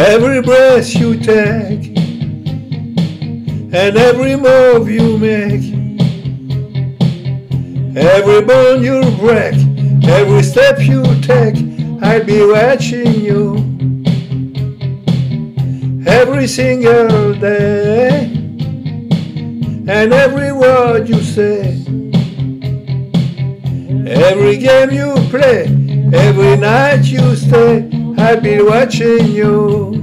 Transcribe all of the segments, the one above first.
Every breath you take and every move you make, every bone you break, every step you take, I'll be watching you every single day, and every word you say, every game you play, every night you stay, I'll be watching you.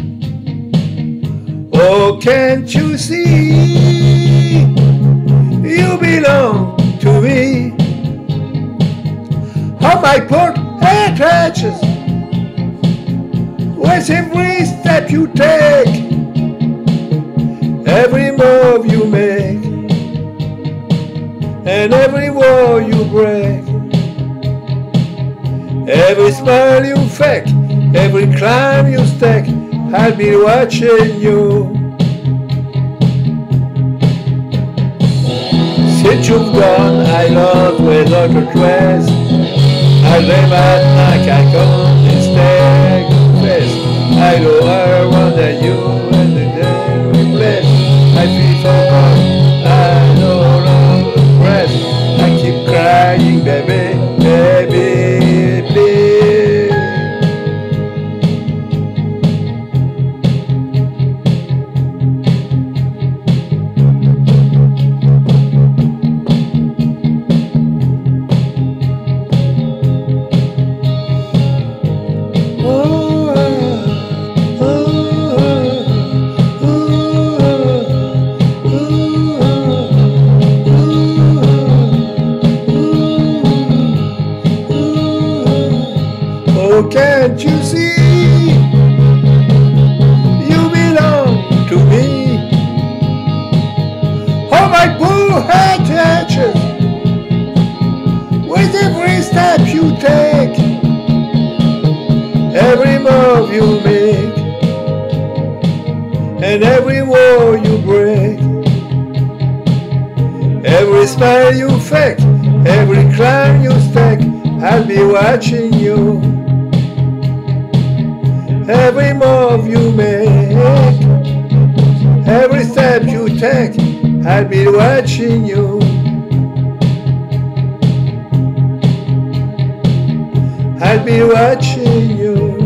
Oh, can't you see you belong to me? How my poor head touches with every step you take, every move you make, and every wall you break, every smile you fake, every climb you stake, I'll be watching you. Since you've gone, I lost without a trace. I dream at night, I come instead confess. I know I wonder you and the day we bless. I feel so good, I no longer rest. I keep crying, baby, baby, please. Oh, can't you see you belong to me? Oh, my poor head touches with every step you take, every move you make, and every wall you break, every smile you fake, every climb you stake, I'll be watching you. Every move you make, every step you take, I'll be watching you. I'll be watching you.